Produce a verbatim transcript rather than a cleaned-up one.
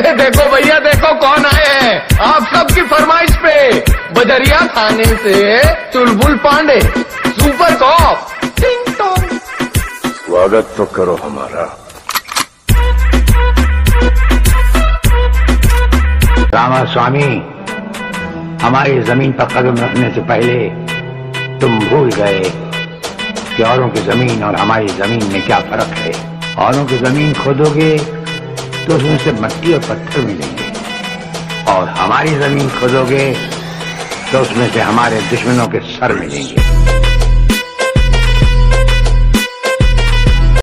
अरे देखो भैया देखो कौन आए हैं आप सबकी फरमाइश पे। बजरिया थाने से चुलबुल पांडे, सुपर कॉप। टिंग टोंग। स्वागत तो करो हमारा। रामास्वामी, हमारी जमीन पर कदम रखने से पहले तुम भूल गए कि औरों की जमीन और हमारी जमीन में क्या फर्क है। औरों की जमीन खोदोगे तो उसमें से मट्टी और पत्थर मिलेंगे, और हमारी जमीन खोदोगे तो उसमें से हमारे दुश्मनों के सर मिलेंगे।